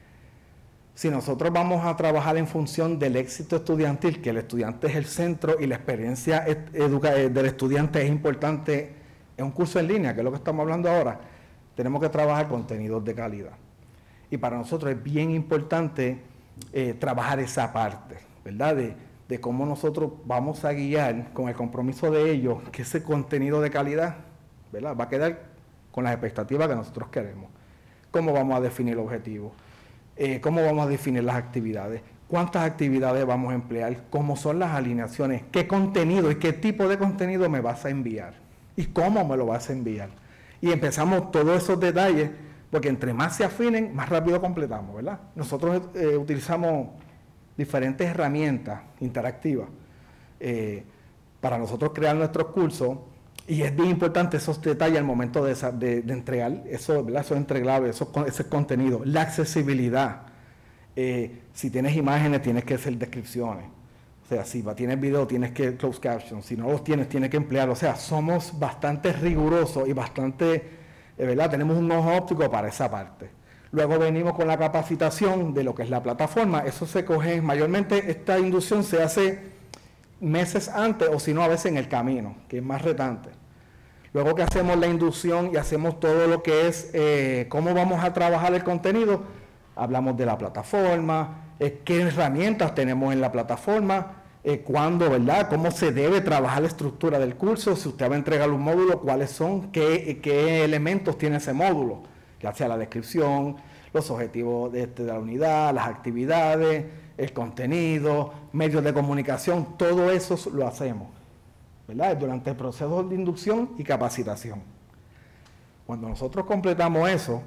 Si nosotros vamos a trabajar en función del éxito estudiantil, que el estudiante es el centro y la experiencia del estudiante es importante en un curso en línea, que es lo que estamos hablando ahora, tenemos que trabajar contenidos de calidad. Y para nosotros es bien importante eh, trabajar esa parte, ¿verdad?, de, de cómo nosotros vamos a guiar con el compromiso de ellos, que ese contenido de calidad, ¿verdad?, va a quedar con las expectativas que nosotros queremos. ¿Cómo vamos a definir el objetivo? Eh, ¿Cómo vamos a definir las actividades? ¿Cuántas actividades vamos a emplear? ¿Cómo son las alineaciones? ¿Qué contenido y qué tipo de contenido me vas a enviar? ¿Y cómo me lo vas a enviar? Y empezamos todos esos detalles, porque entre más se afinen, más rápido completamos, ¿verdad? Nosotros eh, utilizamos diferentes herramientas interactivas eh, para nosotros crear nuestros cursos, y es bien importante esos detalles al momento de, esa, de, de entregar eso, ¿verdad?, esos entregables, esos, ese contenido, la accesibilidad. Eh, si tienes imágenes, tienes que hacer descripciones. O sea, si tienes video, tienes que closed caption. Si no los tienes, tienes que emplearlo. O sea, somos bastante rigurosos y bastante, eh, ¿verdad?, tenemos un ojo óptico para esa parte. Luego venimos con la capacitación de lo que es la plataforma. Eso se coge, mayormente esta inducción se hace meses antes o si no a veces en el camino, que es más retante. Luego que hacemos la inducción y hacemos todo lo que es eh, cómo vamos a trabajar el contenido, hablamos de la plataforma, eh, qué herramientas tenemos en la plataforma, eh, cuándo, ¿verdad?, cómo se debe trabajar la estructura del curso, si usted va a entregar un módulo, cuáles son, qué, qué elementos tiene ese módulo, ya sea la descripción, los objetivos de, de la unidad, las actividades, el contenido, medios de comunicación, todo eso lo hacemos, ¿verdad?, durante el proceso de inducción y capacitación. Cuando nosotros completamos eso,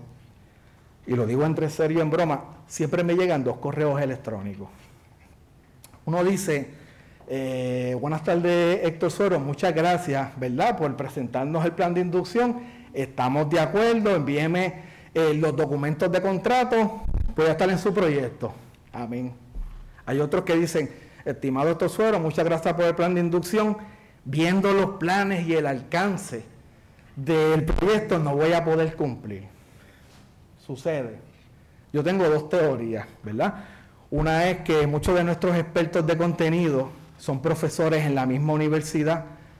y lo digo entre serio y en broma, siempre me llegan dos correos electrónicos. Uno dice, eh, buenas tardes Héctor Suero, muchas gracias, ¿verdad?, por presentarnos el plan de inducción, estamos de acuerdo, envíeme eh, los documentos de contrato, voy a estar en su proyecto. Amén. Hay otros que dicen, estimado Héctor Suero, muchas gracias por el plan de inducción, viendo los planes y el alcance del proyecto no voy a poder cumplir. Sucede. Yo tengo dos teorías, ¿verdad? Una es que muchos de nuestros expertos de contenido son profesores en la misma universidad,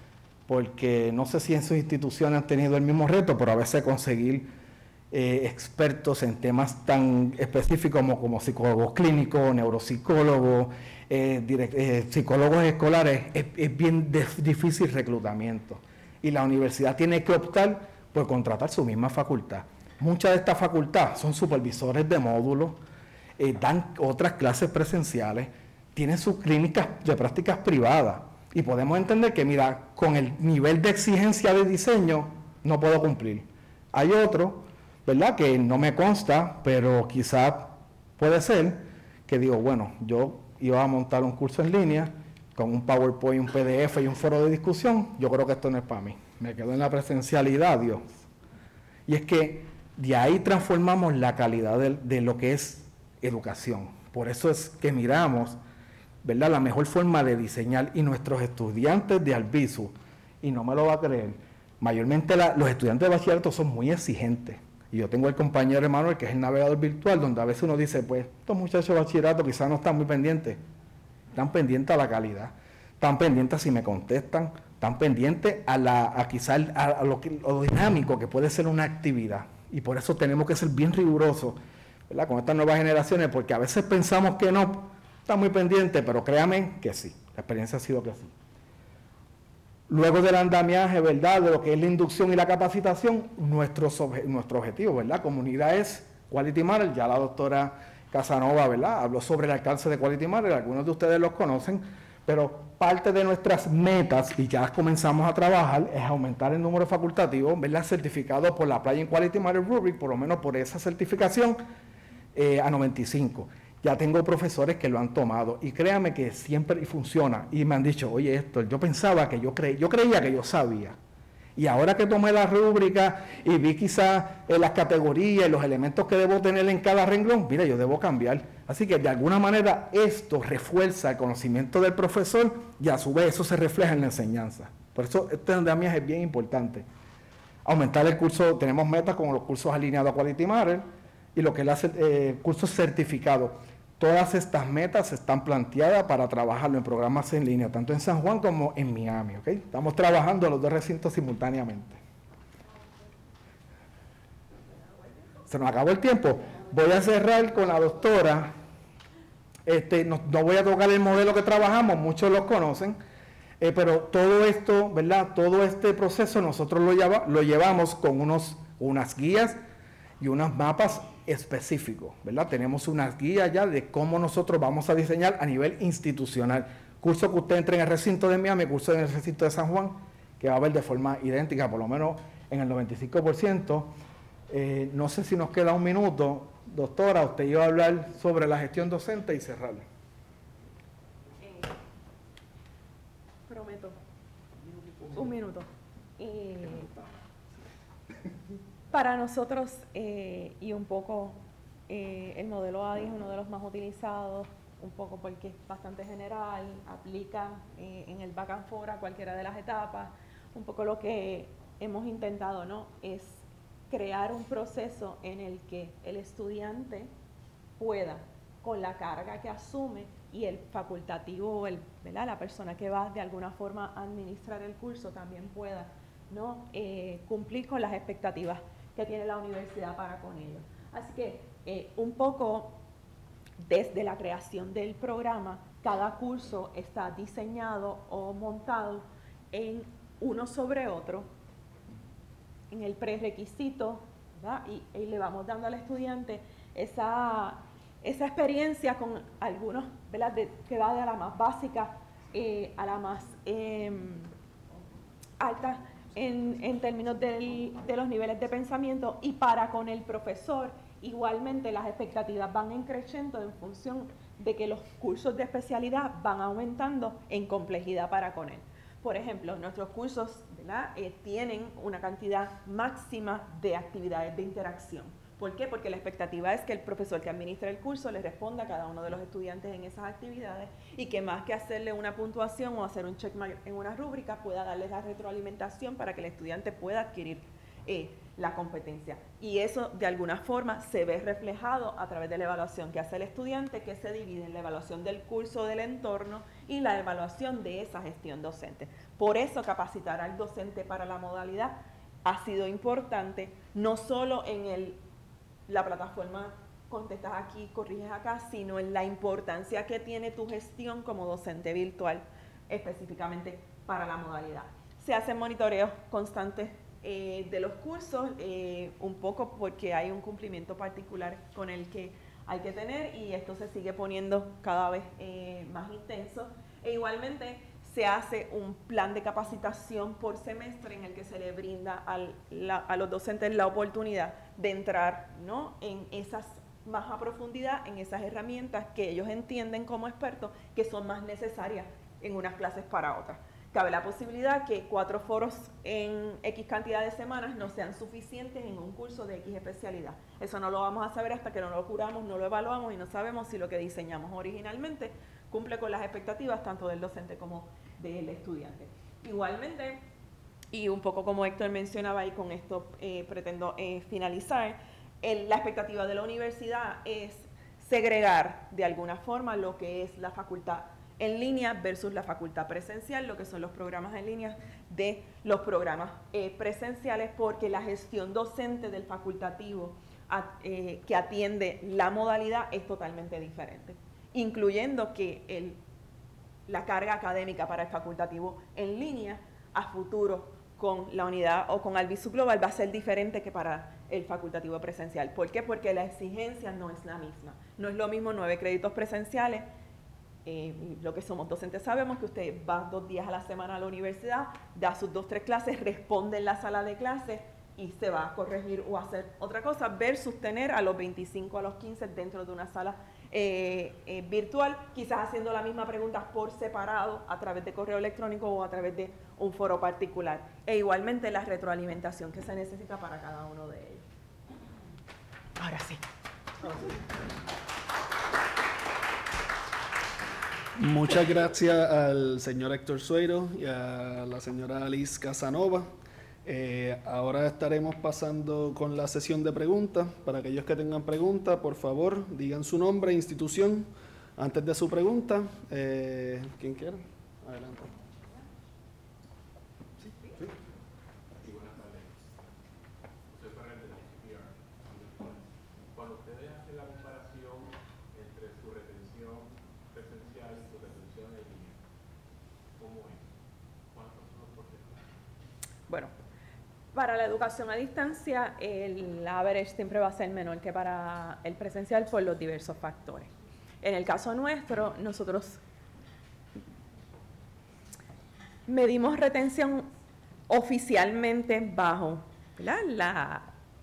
porque no sé si en sus instituciones han tenido el mismo reto, pero a veces conseguir eh, expertos en temas tan específicos como, como psicólogos clínicos, neuropsicólogos, eh, direct, eh, psicólogos escolares, es, es bien de, difícil reclutamiento. Y la universidad tiene que optar por contratar su misma facultad. Mucha de esta facultad son supervisores de módulos, eh, dan otras clases presenciales, tienen sus clínicas de prácticas privadas y podemos entender que, mira, con el nivel de exigencia de diseño no puedo cumplir. Hay otro, ¿verdad?, que no me consta, pero quizás puede ser que digo, bueno, yo iba a montar un curso en línea con un PowerPoint, un P D F y un foro de discusión, yo creo que esto no es para mí. Me quedo en la presencialidad, Dios. Y es que de ahí transformamos la calidad de, de lo que es educación. Por eso es que miramos, ¿verdad?, la mejor forma de diseñar, y nuestros estudiantes de Albizu, y no me lo va a creer, mayormente la, los estudiantes de bachillerato son muy exigentes. Y yo tengo el compañero Emanuel, que es el navegador virtual, donde a veces uno dice, pues, estos muchachos de bachillerato quizás no están muy pendientes. Están pendientes a la calidad, están pendientes a si me contestan, están pendientes a, la, a quizás a, a lo, que, lo dinámico que puede ser una actividad. Y por eso tenemos que ser bien rigurosos, ¿verdad?, con estas nuevas generaciones, porque a veces pensamos que no, están muy pendientes, pero créanme que sí, la experiencia ha sido que sí. Luego del andamiaje, ¿verdad?, de lo que es la inducción y la capacitación, nuestros obje nuestro objetivo, ¿verdad?, comunidad es Quality Matter. Ya la doctora Casanova, ¿verdad?, habló sobre el alcance de Quality Matter, algunos de ustedes los conocen, pero parte de nuestras metas, y ya comenzamos a trabajar, es aumentar el número facultativo, ¿verdad?, certificado por la Applying Quality Matter Rubric, por lo menos por esa certificación, eh, a noventa y cinco. Ya tengo profesores que lo han tomado, y créanme que siempre funciona, y me han dicho, oye, esto, yo pensaba que yo, cre yo creía que yo sabía, y ahora que tomé la rúbrica y vi quizás eh, las categorías y los elementos que debo tener en cada renglón, mira, yo debo cambiar. Así que de alguna manera esto refuerza el conocimiento del profesor y a su vez eso se refleja en la enseñanza. Por eso este andamiaje es bien importante. Aumentar el curso, tenemos metas como los cursos alineados a Quality Matter y lo que es el eh, curso certificado. Todas estas metas están planteadas para trabajarlo en programas en línea, tanto en San Juan como en Miami, ¿ok? Estamos trabajando los dos recintos simultáneamente. Se nos acabó el tiempo. Voy a cerrar con la doctora. Este, no, no voy a tocar el modelo que trabajamos, muchos lo conocen, eh, pero todo esto, ¿verdad?, todo este proceso nosotros lo, lleva, lo llevamos con unos, unas guías y unos mapas específicos, ¿verdad? Tenemos unas guías ya de cómo nosotros vamos a diseñar a nivel institucional. Curso que usted entre en el recinto de Miami, curso en el recinto de San Juan, que va a haber de forma idéntica, por lo menos en el noventa y cinco por ciento. Eh, no sé si nos queda un minuto. Doctora, usted iba a hablar sobre la gestión docente y cerrarla. Eh, prometo. Un minuto. Eh, para nosotros, eh, y un poco, eh, el modelo A D I es uno de los más utilizados, un poco porque es bastante general, aplica eh, en el back and forth a cualquiera de las etapas. Un poco lo que hemos intentado, ¿no?, es crear un proceso en el que el estudiante pueda, con la carga que asume, y el facultativo, el, ¿verdad?, la persona que va de alguna forma a administrar el curso también pueda, ¿no?, eh, cumplir con las expectativas que tiene la universidad para con ellos. Así que eh, un poco desde la creación del programa, cada curso está diseñado o montado en uno sobre otro, en el prerequisito, ¿verdad?, y, y le vamos dando al estudiante esa, esa experiencia con algunos, ¿verdad?, de, que va de la más básica eh, a la más eh, alta en, en términos del, de los niveles de pensamiento, y para con el profesor igualmente las expectativas van increciendo en función de que los cursos de especialidad van aumentando en complejidad para con él. Por ejemplo, nuestros cursos, ¿verdad?, eh, tienen una cantidad máxima de actividades de interacción. ¿Por qué? Porque la expectativa es que el profesor que administra el curso le responda a cada uno de los estudiantes en esas actividades, y que más que hacerle una puntuación o hacer un checkmark en una rúbrica, pueda darle la retroalimentación para que el estudiante pueda adquirir eh, la competencia. Y eso de alguna forma se ve reflejado a través de la evaluación que hace el estudiante, que se divide en la evaluación del curso, del entorno, y la evaluación de esa gestión docente. Por eso capacitar al docente para la modalidad ha sido importante, no solo en el la plataforma contestas aquí, corriges acá, sino en la importancia que tiene tu gestión como docente virtual, específicamente para la modalidad. Se hacen monitoreos constantes eh, de los cursos, eh, un poco porque hay un cumplimiento particular con el que hay que tener y esto se sigue poniendo cada vez eh, más intenso. E igualmente se hace un plan de capacitación por semestre en el que se le brinda al, la, a los docentes la oportunidad de entrar, ¿no?, en esas más a profundidad, en esas herramientas que ellos entienden como expertos que son más necesarias en unas clases para otras. Cabe la posibilidad que cuatro foros en X cantidad de semanas no sean suficientes en un curso de X especialidad. Eso no lo vamos a saber hasta que no lo curamos, no lo evaluamos y no sabemos si lo que diseñamos originalmente cumple con las expectativas tanto del docente como del estudiante. Igualmente, y un poco como Héctor mencionaba y con esto eh, pretendo eh, finalizar, el, la expectativa de la universidad es segregar de alguna forma lo que es la facultad en línea versus la facultad presencial, lo que son los programas en línea de los programas eh, presenciales, porque la gestión docente del facultativo a, eh, que atiende la modalidad es totalmente diferente, incluyendo que el, la carga académica para el facultativo en línea a futuro con la unidad o con Albizu Global va a ser diferente que para el facultativo presencial. ¿Por qué? Porque la exigencia no es la misma. No es lo mismo nueve créditos presenciales. Eh, lo que somos docentes sabemos que usted va dos días a la semana a la universidad, da sus dos, tres clases, responde en la sala de clases y se va a corregir o a hacer otra cosa, versus tener a los veinticinco, a los quince dentro de una sala eh, eh, virtual, quizás haciendo la misma pregunta por separado a través de correo electrónico o a través de un foro particular. E igualmente la retroalimentación que se necesita para cada uno de ellos. Ahora sí. Ahora sí. Muchas gracias al señor Héctor Sueiro y a la señora Alice Casanova. Eh, ahora estaremos pasando con la sesión de preguntas. Para aquellos que tengan preguntas, por favor, digan su nombre e institución antes de su pregunta. Eh, ¿Quién quiere? Adelante. Sí, sí. Sí, buenas tardes. José Ferrer de la C P R. Cuando ustedes hacen la comparación entre su retención presencial y su retención en línea, ¿cómo es? ¿Cuántos son los porcentajes? Bueno, para la educación a distancia, el average siempre va a ser menor que para el presencial por los diversos factores. En el caso nuestro, nosotros medimos retención oficialmente bajo, ¿verdad?, la,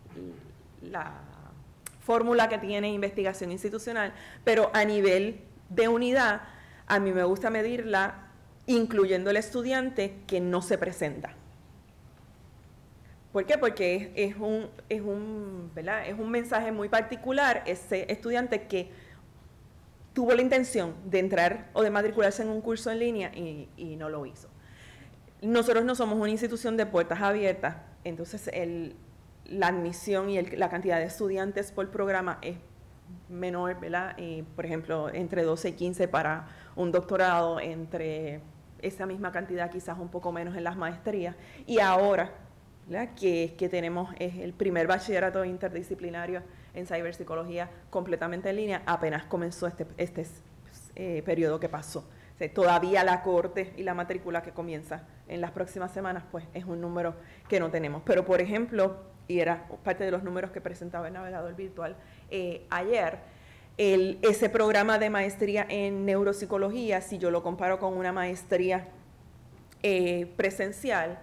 la fórmula que tiene investigación institucional, pero a nivel de unidad, a mí me gusta medirla incluyendo el estudiante que no se presenta. ¿Por qué? Porque es, es, un, es, un, ¿verdad?, es un mensaje muy particular, ese estudiante que tuvo la intención de entrar o de matricularse en un curso en línea y, y no lo hizo. Nosotros no somos una institución de puertas abiertas, entonces el, la admisión y el, la cantidad de estudiantes por programa es menor, ¿verdad? Eh, por ejemplo, entre doce y quince para un doctorado, entre esa misma cantidad quizás un poco menos en las maestrías. Y ahora, ¿verdad?, que, que tenemos es el primer bachillerato interdisciplinario en ciberpsicología completamente en línea, apenas comenzó este, este eh, periodo que pasó. O sea, todavía la corte y la matrícula que comienza en las próximas semanas, pues es un número que no tenemos. Pero, por ejemplo, y era parte de los números que presentaba el navegador virtual eh, ayer, el, ese programa de maestría en neuropsicología, si yo lo comparo con una maestría eh, presencial,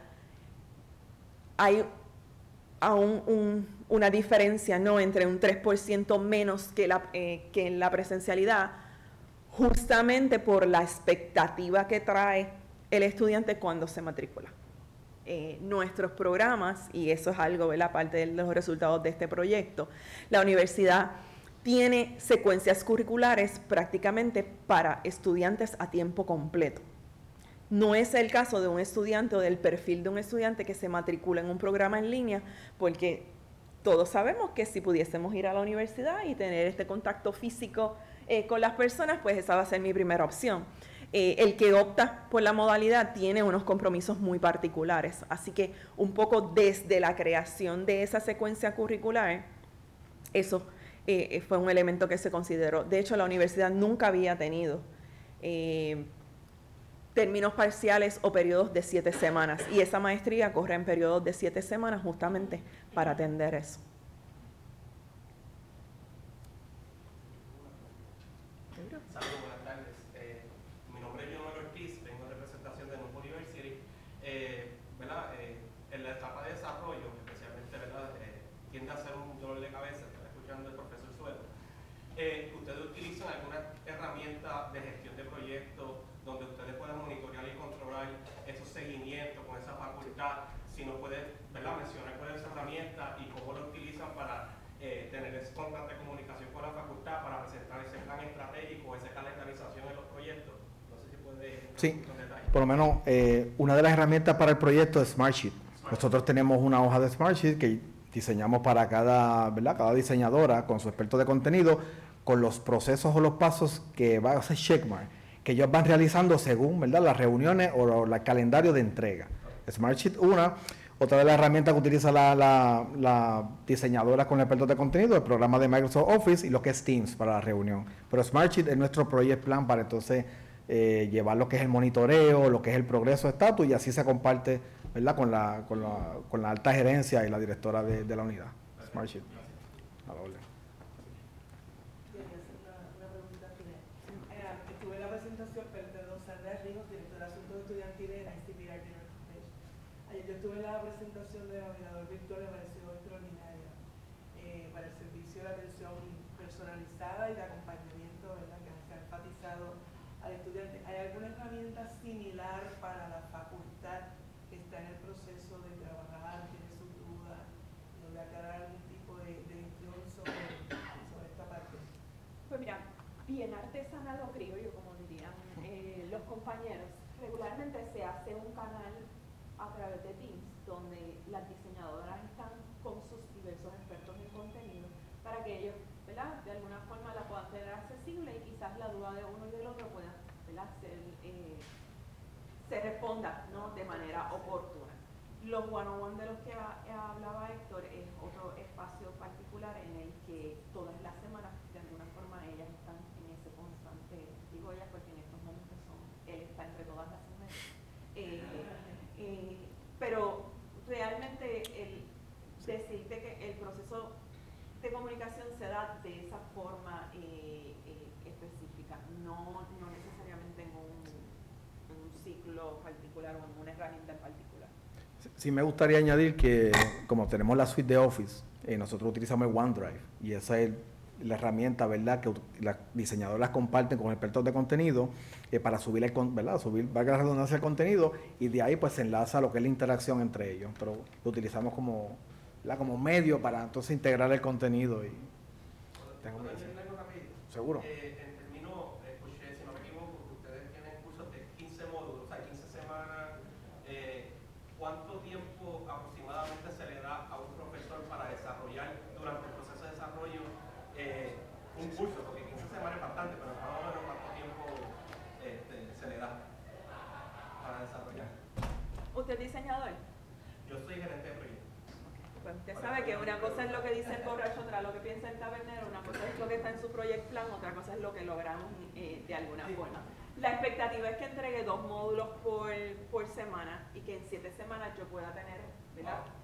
hay aún un, una diferencia, ¿no?, entre un tres por ciento menos que, la, eh, que en la presencialidad, justamente por la expectativa que trae el estudiante cuando se matricula. Eh, nuestros programas, y eso es algo, ¿verdad?, parte de los resultados de este proyecto, la universidad tiene secuencias curriculares prácticamente para estudiantes a tiempo completo. No es el caso de un estudiante o del perfil de un estudiante que se matricula en un programa en línea, porque todos sabemos que si pudiésemos ir a la universidad y tener este contacto físico eh, con las personas, pues esa va a ser mi primera opción. Eh, el que opta por la modalidad tiene unos compromisos muy particulares, así que un poco desde la creación de esa secuencia curricular, eso eh, fue un elemento que se consideró. De hecho, la universidad nunca había tenido eh, términos parciales o periodos de siete semanas. Y esa maestría corre en periodos de siete semanas justamente para atender eso. Saludos, buenas tardes. Eh, mi nombre es John Ortiz, vengo en representación de Nuevo University. Eh, ¿verdad? Eh, en la etapa de desarrollo, especialmente, ¿verdad? Eh, tiende a ser un dolor de cabeza, estar escuchando el profesor Suelo. Eh, ustedes utilizan alguna herramienta de gestión de proyectos donde ustedes puedan monitorear y controlar esos seguimientos con esa facultad. Si nos puede, ¿verdad?, mencionar cuál es esa herramienta y cómo lo utilizan para eh, tener esa constante comunicación con la facultad para presentar ese plan estratégico, esa calendarización en los proyectos. No sé si puede. Sí, por lo menos eh, una de las herramientas para el proyecto es Smartsheet. Nosotros tenemos una hoja de Smartsheet que diseñamos para cada, ¿verdad?, cada diseñadora con su experto de contenido, con los procesos o los pasos que va a hacer Checkmark, que ellos van realizando según, ¿verdad?, las reuniones o el calendario de entrega. Smartsheet una. Otra de las herramientas que utiliza la, la, la diseñadora con el experto de contenido, el programa de Microsoft Office y lo que es Teams para la reunión. Pero Smartsheet es nuestro project plan para entonces eh, llevar lo que es el monitoreo, lo que es el progreso de estatus, y así se comparte, ¿verdad?, con la, con la, con la alta gerencia y la directora de, de la unidad. Smartsheet. A la orden. Estuve en la presentación, perdón, Sandra Ríos, directora de Asuntos Estudiantiles de la I C P R General College. Ayer yo estuve en la presentación del navegador virtual, me pareció extraordinaria eh, para el servicio de atención personalizada y de acompañamiento, ¿verdad?, que se ha enfatizado al estudiante. ¿Hay alguna herramienta similar para la facultad que está en el proceso de trabajar, tiene sus dudas, donde aclarar algún tipo de, de gestión sobre, sobre esta parte? Pues mira, bien artesanal o criollo, como dirían eh, los compañeros. Regularmente se hace un canal a través de Teams, donde las diseñadoras están con sus diversos expertos en contenido, para que ellos, ¿verdad?, de alguna forma la puedan tener accesible y quizás la duda de uno y del otro pueda, ¿verdad?, ser, eh, se responda, ¿no?, de manera oportuna. Los one-on-one de los que ha, hablaba Héctor es otro espacio particular en el que todas las semanas, de alguna forma, ellas están en ese constante, digo ellas porque en estos momentos son, él está entre todas las mujeres. Eh, eh, pero realmente el decirte que el proceso de comunicación se da de esa forma eh, eh, específica, no, no necesariamente en un, en un ciclo particular o en una herramienta en particular. Sí, me gustaría añadir que como tenemos la suite de Office, eh, nosotros utilizamos el OneDrive y esa es la herramienta, ¿verdad?, que las diseñadoras comparten con expertos de contenido eh, para subir el, ¿verdad?, subir, valga la redundancia, el contenido, y de ahí pues se enlaza lo que es la interacción entre ellos, pero lo utilizamos como, ¿verdad?, como medio para entonces integrar el contenido. Y tengo que decir. ¿Seguro? Eh, en términos, escuché, si no me equivoco, que ustedes tienen cursos de quince módulos, o sea, quince semanas. Eh, ¿Cuánto tiempo aproximadamente se le da a un profesor para desarrollar durante el proceso de desarrollo eh, un curso? Porque quince semanas es bastante, pero más o menos cuánto tiempo este, se le da para desarrollar. ¿Usted es diseñador? Yo soy gerente de proyecto. Pues usted sabe que una cosa es lo que dice el borracho, otra lo que piensa el tabernero, una cosa es lo que está en su project plan, otra cosa es lo que logramos eh, de alguna Sí. forma. La expectativa es que entregue dos módulos por, por semana y que en siete semanas yo pueda tener, ¿verdad?,